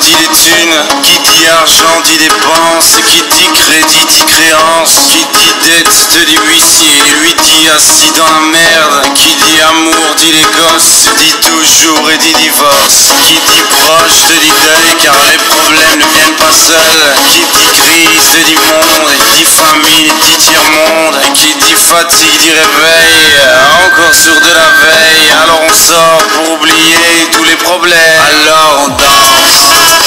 dit les thunes, qui dit argent dit dépense, qui dit crédit dit créance, qui dit dette te dit huissier, lui dit assis dans la merde, qui dit amour dit les gosses, dit toujours et dit divorce, qui dit proche te dit deuil car les problèmes ne viennent pas seuls, qui dit crise te dit monde, dit famine dit tiers-monde, qui dit fatigue dit réveil, encore sur de la veille, alors on sort pour oublier tous les problèmes, alors on danse,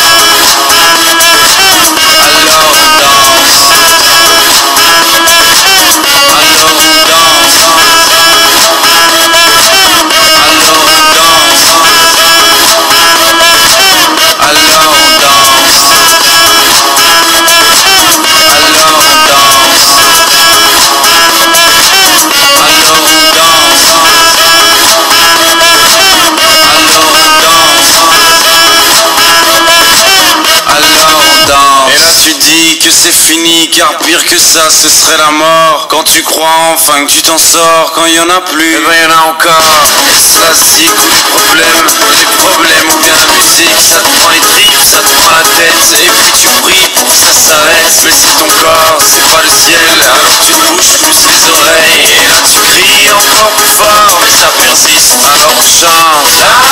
alors on danse, alors on danse, alors on danse, alors on danse, alors on danse, alors on danse, et là tu dis que c'est fini car pire que ça ce serait la mort. Quand tu crois enfin que tu t'en sors, quand il y en a plus, eh ben y en a encore. Est-ce la zik ou les problèmes ou bien la musique, ça te prend les tripes, ça te prend la tête, et puis tu pries pour que ça s'arrête. Mais si ton corps c'est pas le ciel, alors tu bouges plus les oreilles, et là tu cries encore plus fort, mais ça persiste, alors on chante.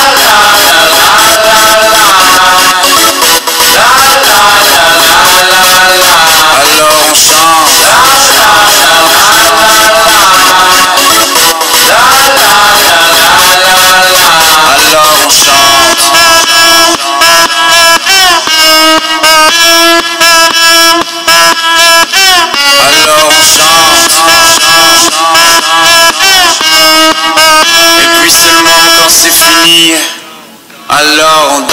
Alors on chante. Alors on chante. Alors on chante. Et puis seulement quand c'est fini, alors on